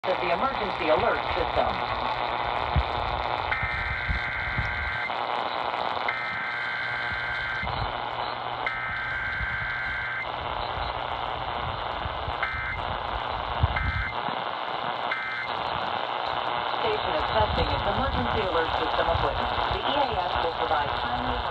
of the emergency alert system. Station is testing its emergency alert system equipment. The EAS will provide timely